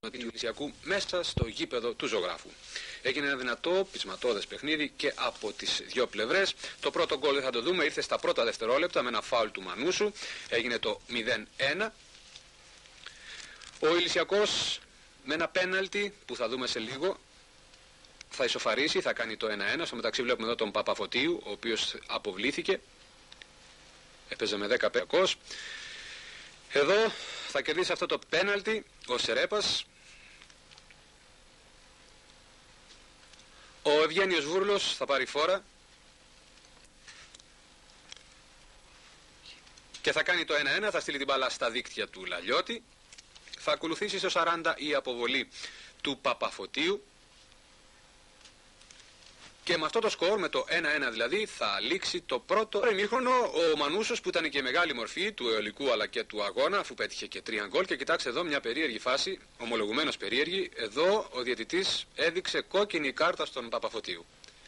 του Ηλυσιακού μέσα στο γήπεδο του Ζωγράφου. Έγινε ένα δυνατό πεισματώδες παιχνίδι και από τις δύο πλευρές. Το πρώτο γκολ δεν θα το δούμε, ήρθε στα πρώτα δευτερόλεπτα με ένα φάουλ του Μανούσου. Έγινε το 0-1. Ο Ηλυσιακός με ένα πέναλτι που θα δούμε σε λίγο θα ισοφαρίσει, θα κάνει το 1-1. Στο μεταξύ βλέπουμε εδώ τον Παπαφωτίου, ο οποίος αποβλήθηκε. Έπαιζε με 10 πέκος. Εδώ θα κερδίσει αυτό το πέναλτι ο Σερέπας. Ο Ευγένιος Βούρλος θα πάρει φόρα και θα κάνει το 1-1, θα στείλει την μπάλα στα δίκτυα του Λαλιώτη. Θα ακολουθήσει στο 40 η αποβολή του Παπαφωτίου. Και με αυτό το σκορ, με το 1-1 δηλαδή, θα λήξει το πρώτο ημίχρονο. Ο Μανούσος, που ήταν και η μεγάλη μορφή του αιωλικού αλλά και του αγώνα, αφού πέτυχε και 3 γκολ. Και κοιτάξτε εδώ μια περίεργη φάση, ομολογουμένως περίεργη. Εδώ ο διαιτητής έδειξε κόκκινη κάρτα στον Παπαφωτίου.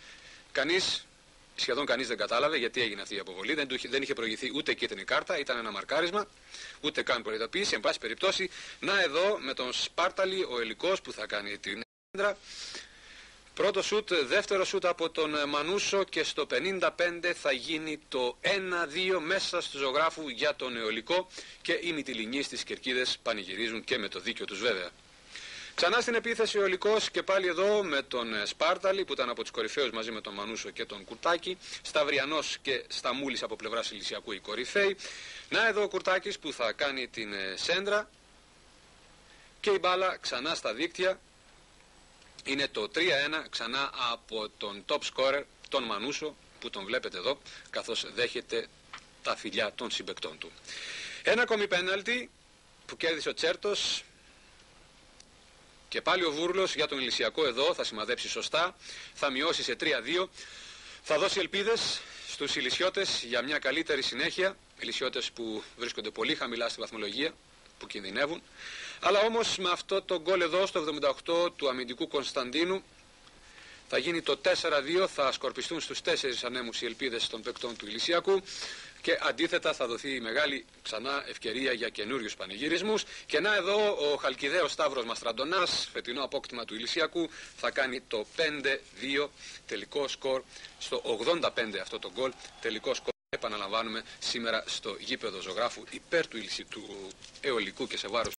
Σχεδόν κανείς δεν κατάλαβε γιατί έγινε αυτή η αποβολή. Δεν είχε προηγηθεί ούτε κίτρινη κάρτα, ήταν ένα μαρκάρισμα, ούτε καν προειδοποίηση. Εν πάση περιπτώσει, να εδώ με τον Σπάρταλη, ο αιωλικός που θα κάνει την έντρα. Πρώτο σούτ, δεύτερο σούτ από τον Μανούσο και στο 55 θα γίνει το 1-2 μέσα στο Ζωγράφου για τον αιωλικό και οι Μυτιληνοί στις κερκίδες πανηγυρίζουν και με το δίκιο τους βέβαια. Ξανά στην επίθεση ο αιωλικός και πάλι εδώ με τον Σπάρταλη που ήταν από τους κορυφαίους μαζί με τον Μανούσο και τον Κουρτάκη. Σταυριανός και Σταμούλης από πλευράς Ηλυσιακού οι κορυφαίοι. Να εδώ ο Κουρτάκης που θα κάνει την σέντρα και η μπάλα ξανά στα δίκτυα. Είναι το 3-1 ξανά από τον top scorer, τον Μανούσο, που τον βλέπετε εδώ, καθώς δέχεται τα φιλιά των συμπαικτών του. Ένα ακόμη πέναλτι που κέρδισε ο Τσέρτος και πάλι ο Βούρλος για τον Ηλυσιακό εδώ θα σημαδέψει σωστά, θα μειώσει σε 3-2, θα δώσει ελπίδες στους Ηλυσιώτες για μια καλύτερη συνέχεια, Ηλυσιώτες που βρίσκονται πολύ χαμηλά στη βαθμολογία, που κινδυνεύουν. Αλλά όμως με αυτό το γκολ εδώ στο 78 του αμυντικού Κωνσταντίνου θα γίνει το 4-2, θα σκορπιστούν στους 4 ανέμους οι ελπίδες των παικτών του Ηλυσιακού και αντίθετα θα δοθεί μεγάλη ξανά ευκαιρία για καινούριους πανηγυρισμούς. Και να εδώ ο Χαλκιδαίος Σταύρος Μαστραντονάς, φετινό απόκτημα του Ηλυσιακού, θα κάνει το 5-2 τελικό σκορ στο 85 αυτό το γκολ, τελικό σκορ. Επαναλαμβάνουμε σήμερα στο γήπεδο Ζωγράφου υπέρ του αιωλικού και σε βάρος